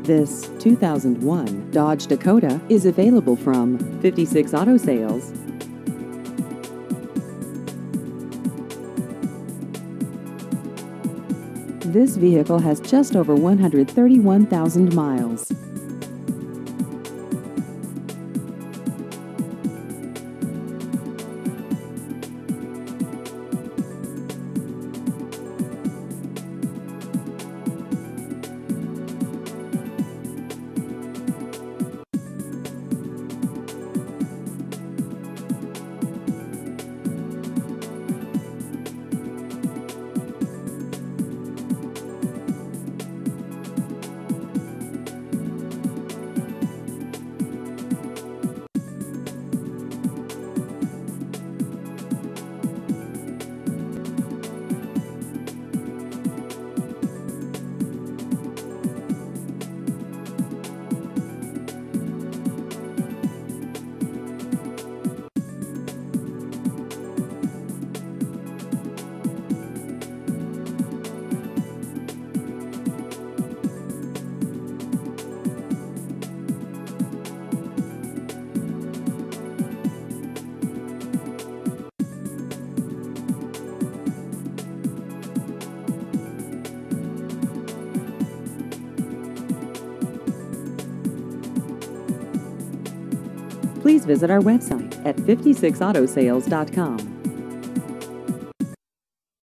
This 2001 Dodge Dakota is available from 56 Auto Sales. This vehicle has just over 131,000 miles. Please visit our website at 56autosales.com.